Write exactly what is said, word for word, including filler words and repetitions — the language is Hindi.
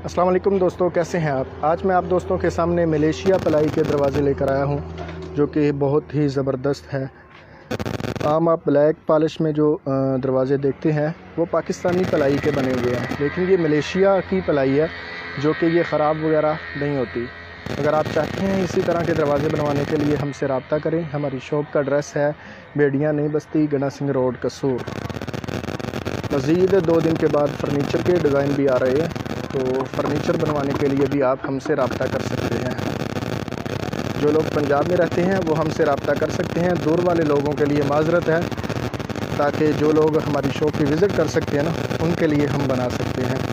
अस्सलाम वालेकुम दोस्तों, कैसे हैं आप। आज मैं आप दोस्तों के सामने मलेशिया पलाई के दरवाज़े लेकर आया हूं, जो कि बहुत ही ज़बरदस्त है। आम आप ब्लैक पॉलिश में जो दरवाज़े देखते हैं वो पाकिस्तानी पलाई के बने हुए हैं, लेकिन ये मलेशिया की पलाई है जो कि ये ख़राब वगैरह नहीं होती। अगर आप चाहते हैं इसी तरह के दरवाज़े बनवाने के लिए हमसे रब्ता करें। हमारी शॉप का एड्रेस है बेड़ियाँ नई बस्ती, गना सिंह रोड, कसूर। मज़ीद दो दिन के बाद फ़र्नीचर के डिज़ाइन भी आ रहे हैं, तो फ़र्नीचर बनवाने के लिए भी आप हमसे रब्ता कर सकते हैं। जो लोग पंजाब में रहते हैं वो हमसे रब्ता कर सकते हैं। दूर वाले लोगों के लिए माज़रत है, ताकि जो लोग हमारी शॉप पे विज़िट कर सकते हैं ना, उनके लिए हम बना सकते हैं।